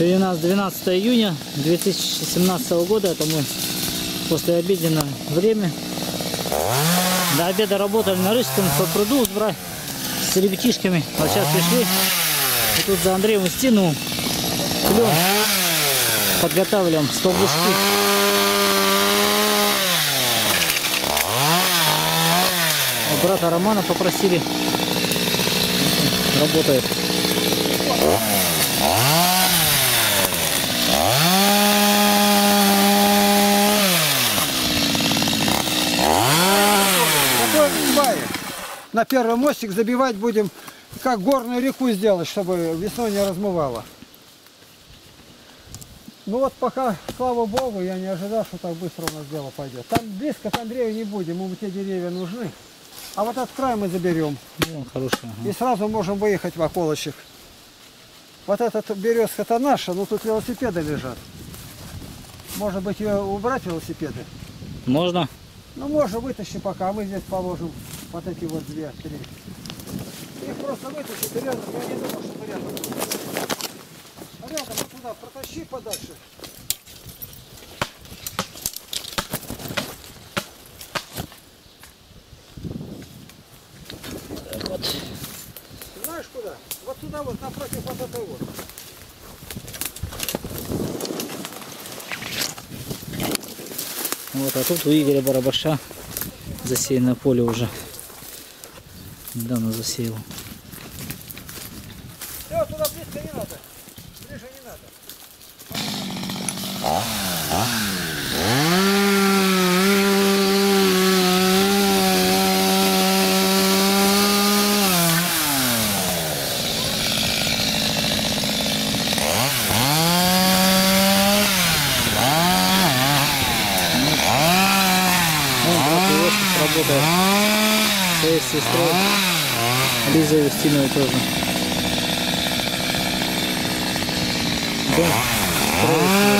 Сегодня у нас 12 июня 2017 года. Это мы после обеденное время. До обеда работали на Рижском по пруду с ребятишками. А сейчас пришли. И тут за Андреем стену клен подготавливаем столбушки. Брата Романа попросили. Работает. На первый мостик забивать будем, как горную реку сделать, чтобы весной не размывало. Ну вот пока, слава богу, я не ожидал, что так быстро у нас дело пойдет. Там близко к Андрею не будем, ему те деревья нужны. А вот этот край мы заберем. Ну, хороший, ага. И сразу можем выехать в околочек. Вот эта березка-то наша, но тут велосипеды лежат. Может быть, ее убрать, велосипеды? Можно? Ну, можно, вытащим пока, а мы здесь положим вот эти вот 2-3. Их просто вытащить рядом, я не думал, что рядом будет. Рядом, вот туда, протащи подальше. Так вот. Знаешь куда? Вот сюда вот, напротив вот этой вот. Вот, а тут у Игоря Барабаша засеянное поле уже. Недавно засеял. Все, туда близко не надо. Ближе не надо. Работает своей сестрой Лизой Устиновой тоже. Дом строится.